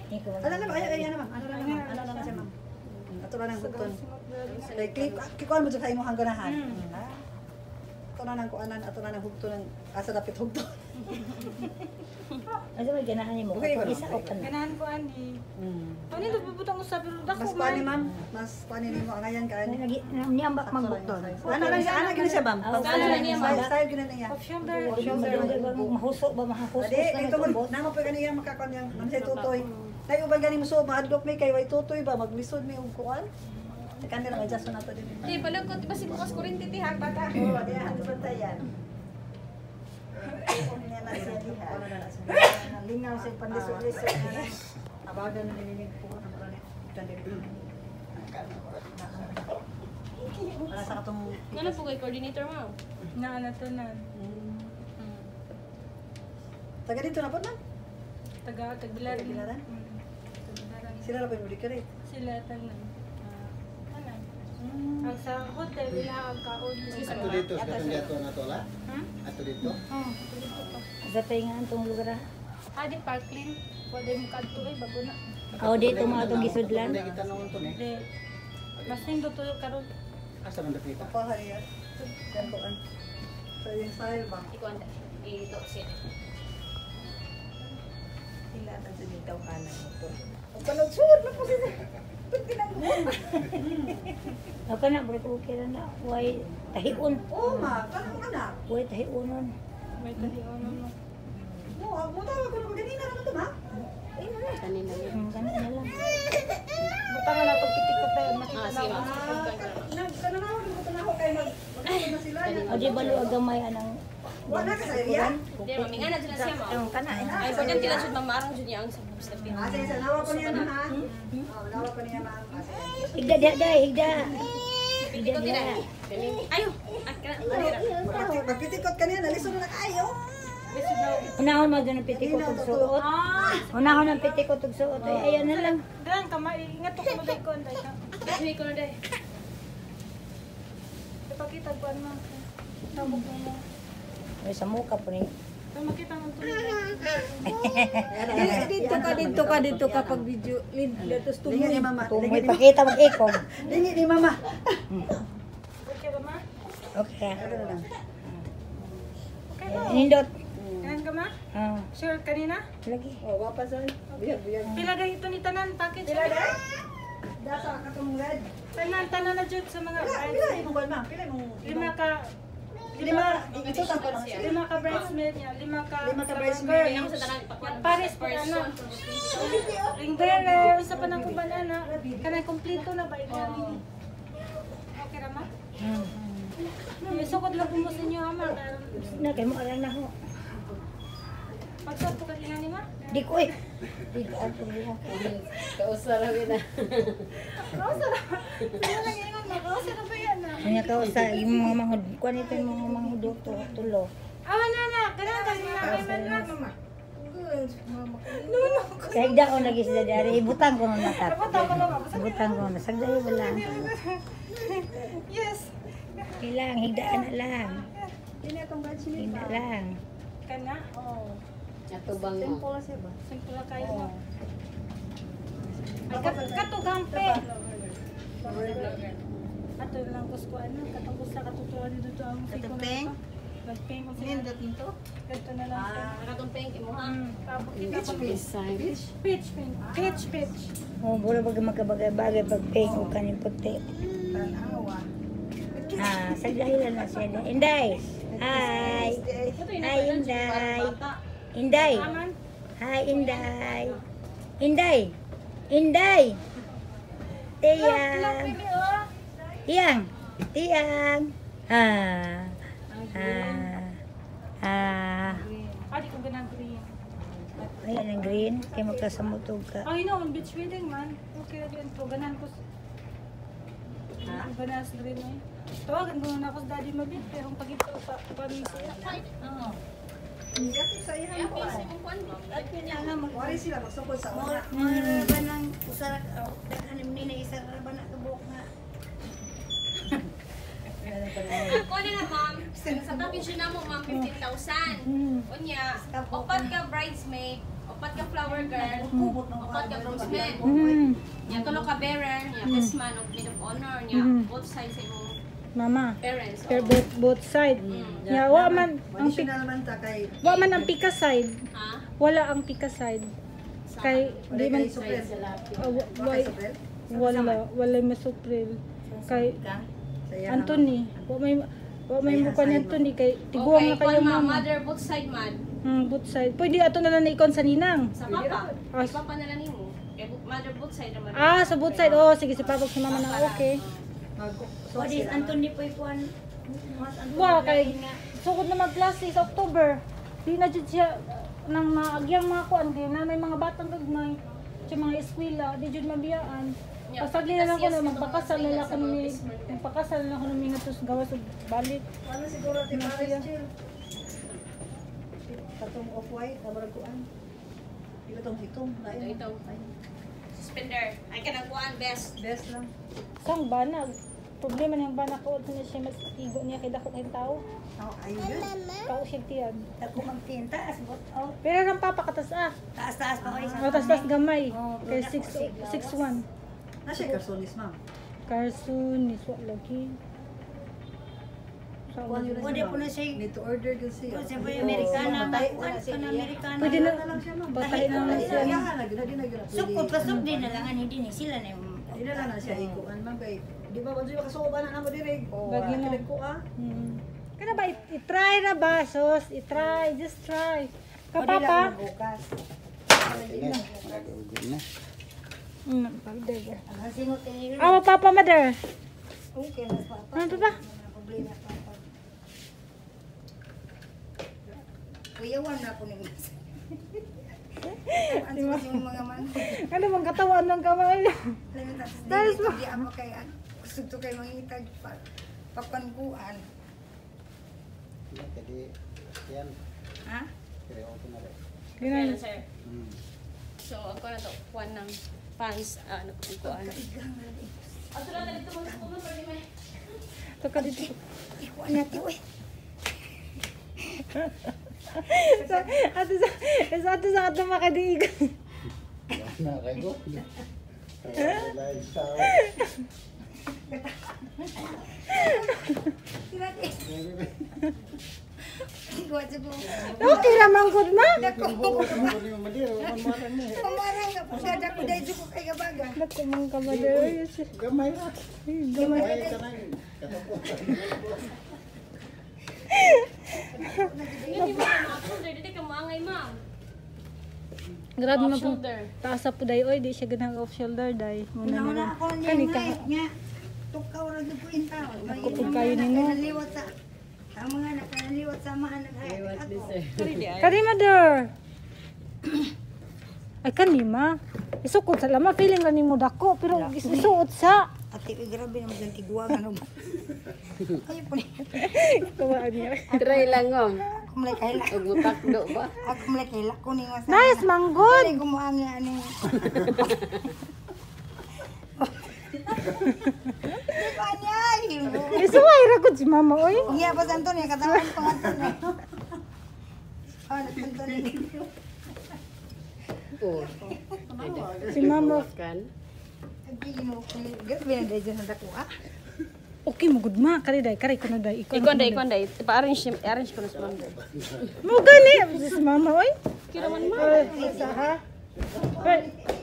Ano na, ayan na ma'am. Ano na siya ma'am. Ato na ng button. Kikuan mo sa imong ganahan. Ato na ng kuanan, ato na ng hugto ng asa dapit hugto. Asa may ganahan mo? Isa o ka na? Ganahan ko ani. Ano ito bubutang usap pero dako Mas pani ma'am, mas pani nimo ang ayan ka. Niyambak magbukton. Ano lang siya, ana gina siya ma'am. Style gina niya. off shoulder. Mahusok ba mahusok? Adi, dito mo namo pa ganiya makakon yang nansay tutoy. Nay uban gani mo so mahadlok may kay way tutoy ba maglisod mi og kuan. Tekan nila adjust na to din. Di balog ko ti basi bukas kuryente ti hang bata. Oh, di han bantayan. Lingaw sa pandisod-lisod na. Abagan na nilinig po ng marami. Wala sa katong... Ano po kay coordinator mo? Naanatunan. Taga dito na po na? Tagbilaran. Tagbilaran? Tagbilaran. Sila na pa yung medicare? Sila tanan. Ang sa hotel, wala ang kaon. Ato dito, sa katong dito na to la? Ato dito? Oo, dito pa. Sa taingan tong lugar. Di Parkland. Pwede mo kanto bago na. Dito mo atong gisudlan. Hindi kita naman to ni. Hindi. Mas nindot to karon. Asa man dapita? Papahayat. Yan po an. So yung style ba? Ikaw anda. Ito siya. Sila at ang sumitaw kanan mo to. Ang panood-suod na po sila. Ako na, balik ko kira na. Huwag tahiun. Oo ma, kanang anak. Huwag tahiunon. May talion mo. Mo tawag ko naman ganina naman to ma. Kanina yun. Ganun na lang. Butangan na itong pitikot tayo. Makita na Sige, ako. Kananaw na ako kayo mag-magkakot na sila. O di balo agamay anang Wala ka sa area? Di mami nga na dyan siya mo. kana. Ay ko dyan tila sud mamarang jud niya ang sa step. Sige, sa nawa ko niya ma. Nawa ko niya ma. Higda day, higda. Ito tira. Ayo. Magpitikot ka niya, nalisod na kayo. Unahon mo doon ang pitikot og suot. Unahon ang pitikot og suot. Ay, ayan na lang. Dan, kamay. Ingat ko mo day ko. Dahil ko na dai. Ipakita ko ano. Tabok mo. Ay, sa mukha po ni. Makita mo ito. Dito ka pag video. Letos tumoy ni mama. Tumoy pakita mag-ikog. Dingi ni mama. Okay ba ma? Okay. Ano lang. Okay ba? Nindot. Kanan ka ma? Sure, kanina? Lagi. Oh, wapa sa. Biyag. Pila day ito ni Tanan? Package? Pila day? Dasa katong red. Tanan na dyan sa mga Pila imong kuan ma? Pila imong Lima ka ito ta pa siya. lima ka bridesmaid niya, lima ka bridesmaid. Kaya mo sa tanan pakwan. Paris pa na. Ring bearer, sa panang kubanana. Kanang kompleto na ba ikaw? Okay ra ma? Sukod lang po mo sa inyo ama. Na kay mo ara na ho. Pagsap po kanina ni ma? Di ko eh. Di ko ako buha. Kausara na. Kausa na. Sino lang ingon mo? Kausa na ba yan na? Kanya ka sa imong mga manghud. Kuan ito yung mga manghud tulo. Awa na na. Ganun ka sila kay Menrat. Sa higda ko lagi sila dari. Ibutang ko na natat. Kapatang ko ba? Ibutang ko na. Sagday ba lang. Yes. Kailang, higdaan na lang. Ini atong badge ni. Higda lang. Kana? Oo. Atubang mo. Simple siya ba? Simple lang kayo mo. Ay, katugampe. Ato lang ko ano, katungkol sa katutuan dito ang Katupeng? Katupeng ko siya. Nindot nito. Ganito na lang siya. Katong pink mo ha. Papakita ko. Beach. Peach, peach, peach. O, buro pag magkabagay-bagay pag pink o kanin puti. Tanawa. Sagday lang na siya. Inday! Hi! Hi, Inday! Inday! Aman. Hi, Inday! Inday! Inday! Tiyang! Pili oh. Tiyang! Tiyang! Adi ko ganang green. Ayan ang green. Kaya magkasamutog ka. Ay no, on beach wedding man. Okay ra din to ganan ko. Ganas green eh. Tawagan ko na ako sa daddy mabit pero pag ito pa pamisi. Oo. Dati sa iyan ko. At Nga magwari sila magsukod sa una. Mga banang usarak. Daghanim ni na isa ba na kabuk nga. Ako na ma'am. Sa package na mo ma'am 15,000. Unya, opat ka bridesmaid, opat Upat ka flower girl. Kubot ng Upat ka groomsmen. Nya tulo ka bearer, nya best man of maid of honor, nya both sides sa imong Mama. parents. Pero both side. Ya, wa man ang Additional man ta kay wa man ang pika side. Ha? Wala ang pika side. Kay di man kay Suprel. wa- wala masupril. Kay Saya Anthony, wa may mukha ni Anthony kay tiguang Okay, na kayo kung mama. mother both side man. Both side. Pwede ato na lang na ikon sa ninang. Sa papa. Ah, Sa papa na lang nimo. Kay mother both side naman. Sa both side. Oh, sige si papa si mama na okay. What is Anthony po ikuan? Wa kay sugod na mag-klase sa October. Di na jud siya nang maagyang mga kuan kay na may mga batang gagmay. Sa mga eskwela, di jud mabiyaan. Pasagli na lang ko na magpakasal na lang ko ni magpakasal na lang ko ni ngatos gawas ug balik. Ano siguro ti Paris chill. Katong off-white, kabarag kuan. Ito tong hitong, lain. Ito. Suspender. Ay ka nang kuan best. Best lang. Sang banag. Problema niyang banag ko na siya mas igo niya kay dako kay tao. Oh, ayun. Tao siya tiyan. Ako magtinta as bot out. Pero ang papa katas Taas-taas pa ko isa. Matas gamay. Kay 6'1". Nasa Carsonis, ma'am. Carson, niswa lagi. Kuan yun Pwede po na siya. Need to order kasi. Kung siya po yung Amerikana, kuan ka na Amerikana. Pwede na lang siya, ma'am. Patayin na lang siya. Ayahan na, di na gina. Sukod pasok din na lang ani din sila na yung Di na lang na siya ikuan, ma'am. Kay, di ba, wala siya kasuban na namo direk. O, Lagi mo. kilig ko ah. Kana ba i-try na ba sos? I-try, just try. Ka Pwede lang papa? magbukas. Pagdaga. Ang singot ni Papa mother. Okay, mas papa. Ano pa ba? Problema papa. Kuya wan na ako ni mas. Ano ba yung mga man? Ano bang katawan ng kamay? Dahil mo. Di ako kay gusto to kay mangitag papanguan. Jadi yan. Ha? Kaya ako na rin. Ganun. Ayan, sir. So ako na to kuan ng fans ano kung kuan. Ato lang dito mo sa kuno pwede may. Ito ka dito. Ikuan natin uy. Ato sa ato makadiig. Na kayo. Lain sa. Ikuan sa ko. Okay naman good ma. Pamarang nga po siya dako dahil ko kay gabaga. Dako man ka mother. Gamay ra. Gamay. Gamay ka na. Hindi mo na shoulder dito ka maangay ma'am. Grabe Off man po. shoulder. Taas sa puday oy, di siya ganang off shoulder day. Muna Una na. ako niya Kani ka. nga. Tukaw ra gyud ko inta. Kupog kayo nimo. Naliwat sa ang mga nakanaliwat sa mga naghay. Kani mother. Ay kanima. Isukod sa lama feeling ra nimo dako pero isuot sa. Ate, grabe naman yung tigwang ano ba? Ay po ni. Kumaan niya. Try lang oh. Kumlay kahila. Ug mutakdo ba? Ako kumlay kahila ko ni nga sa. Nice manggod. Ay gumuang nga ani. Di ba niya? Isuway ra gud si mama oy. Iya pa santo niya katawan ko nga niya. Oh, nagpunto ni. Si mama. Kan. Abi gino ko. Grabe na dahil dyan dako ah. Okay mo gud ma kari day kari ko na day. Ikon day. Pa-arrange ko na sa ma'am. Mo gani si mama oy. Kira man ma. Isa ha. Hoy.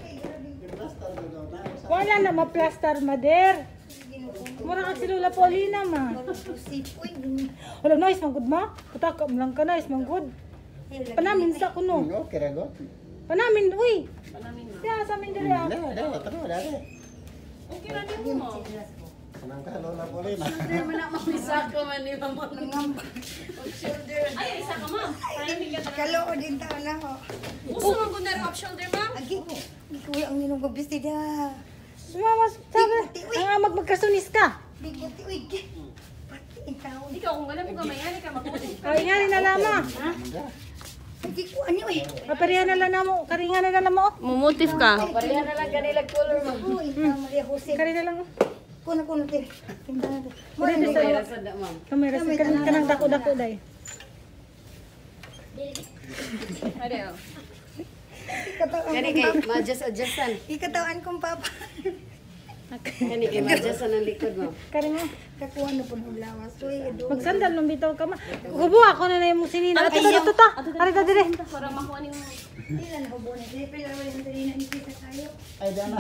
Wala na ma-plaster mader. Mura ka si Lola Paulina ma. Sipoy. Wala nice man gud ma. Pataka mo lang ka nice man gud. Panamin sa kuno. Okay ra go. Panamin uy. Siya sa amin diri ah. Tara, dali. Okay ra din mo. Senang ka lola boleh na. Isa ko man ni mama. Nangamba. Ay, isa ka ma'am. Ay, hindi ka Kaloo din taon na ho. Gusto mo gud na off shoulder ma'am? Agi, kuya ang ninong gabistida. Si mama sabi ang amag magkasunis ka. Bigot, uy. Pati ang taon. Ikaw kung ganun mo gamay ka makulit. Ay nga na lama. Hindi ko ano eh. Kaparihan na lang namo, karingan na lang mo. Mumutif ka. Parihan na lang ganila color mo. Uy, Maria Jose. Kari na lang. Kuno tin. Timbangan. Mo din sa kamera sa kanang dako-dako day. Ade oh. Kani kay ma-adjust-adjustan. Ikatawan kong papa. Kani kay ma-adjustan ang likod mo. Kani mo. Kakuha na po ng lawas. Magsandal nung bitaw ka ma. Kubo ako na yung sinina. Ato ta. Ari ta dire. Para makuha ni mo. Hindi lang ako bonus. Hindi pala yung kanina nakikita tayo. Ay, dana.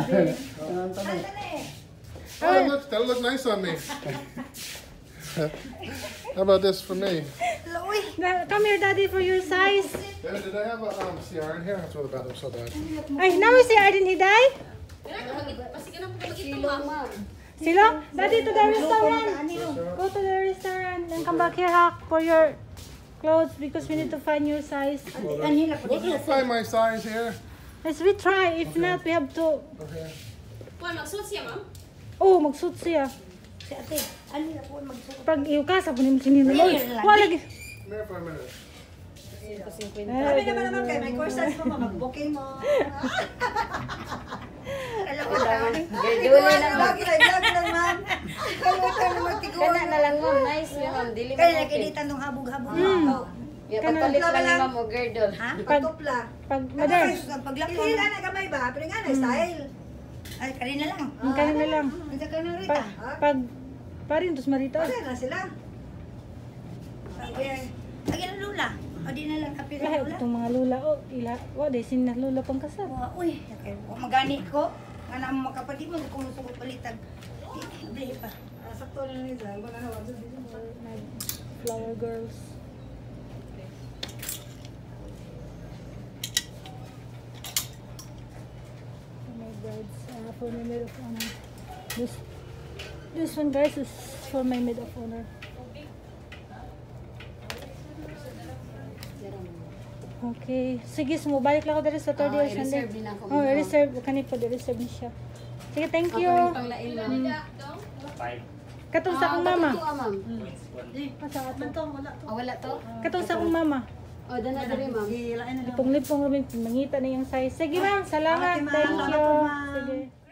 That'll look nice on me. How about this for me? Come here, daddy, for your size. Did I have a CR in here? That's why the bathroom's so bad. Ay, naman si Arden Hiday. Kasi ka na mag-ito, Silo? Daddy, to the restaurant. Go to the restaurant and come back here, ha, for your clothes because we need to find your size. What do you find my size here? As we try, if not, we have to. Okay. Kuan, magsuot siya, ma'am? Oh, magsuot siya. Si ate, ano na po magsuot? Pag iukas, ako naman sinino mo. Wala lagi. Come here for a minute. Sabi naman kayo, may corsage mo, mag-booking mo. Alam ko daw. Garduli na mo. Vlog lang, ma'am. Kalutan na magtiguan. Kana na lang mo. Nice yun, ma'am. Dili mo. Kaya nakilitan ng habog-habog. Yeah, pagpalit lang ni ma'am o girdle. Ha? Pagtupla. Pag, Ano mother, kayo? Paglakon. Hilila na kamay ba? Pero nga na, style. Ay, kanina lang. ang kanin na lang. Ang ka na rita. Pag, parin, tos marita. Pwede na sila. Lagi na lula. O di na lang kapit na Lahat lula. itong mga lula, oh, ila, wala, sin na lula pang kasal. Uy, magani ko. Nga mo makapatid mo, kung gusto ko palitan. Hindi pa. Sakto na nila. Wala na, wala na. Flower girls. My brides, for my maid of honor. This one, guys, is for my maid of honor. Okay. Sige, sumubalik lang ako dito sa third year Sunday. i-reserve din ako. Oh, i-reserve. Kanip po, i-reserve ni siya. Sige, thank you. Panglain, ma'am. Katong sa akong mama. Ito, ma'am. Sa ato. Wala to? Katong sa akong mama. O, dana dali, ma'am. Hilain na lang. Lipong-lipong rin, mangita na yung size. Sige ma'am, salamat. Okay, ma'am. Thank you. Salamat po, ma'am. Sige.